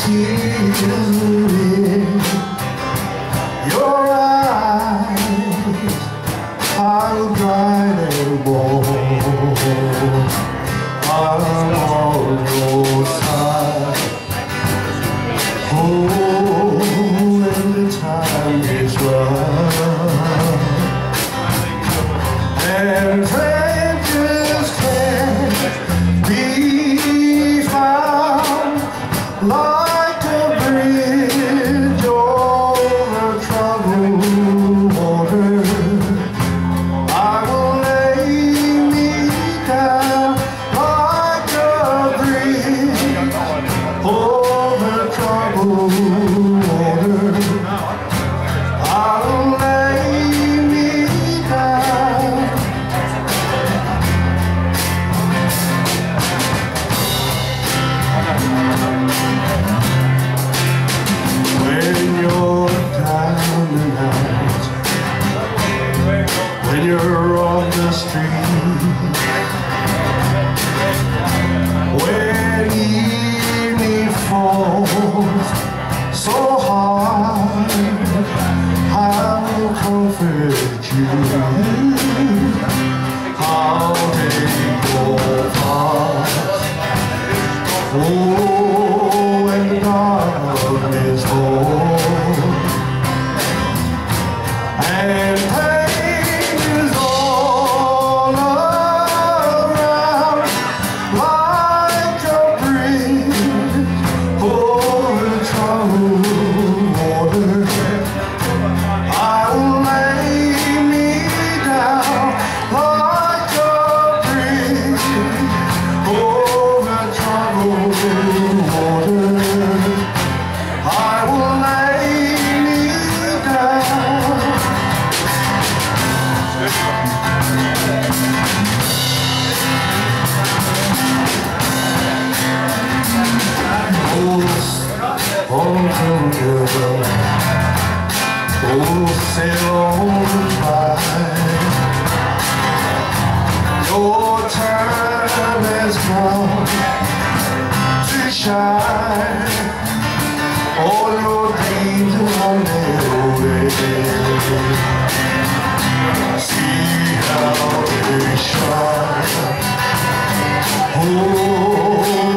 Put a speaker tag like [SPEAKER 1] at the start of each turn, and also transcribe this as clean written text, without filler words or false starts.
[SPEAKER 1] tears in your eyes, I'll dry them all. I'm on your side. Oh, when the time is right, and strangers can't be found like a bridge over troubled water. I will lay me down like a bridge over troubled water. I will lay me down. When you're down and out, when you're on the street, when evening falls so hard, I will comfort you. I'll take your part. Oh, when darkness falls and pain is all around, like a bridge over troubled water, I will lay me down like a bridge over troubled water. I will lay me down. Oh, together, oh, sail on by. Your time has come to shine. All your dreams are made away. See how they shine. Oh,